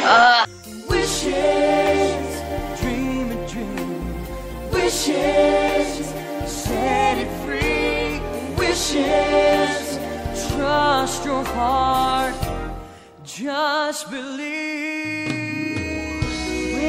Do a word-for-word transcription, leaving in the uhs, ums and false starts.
Wishes, dream a dream. Wishes, set it free. Wishes, trust your heart. Just believe.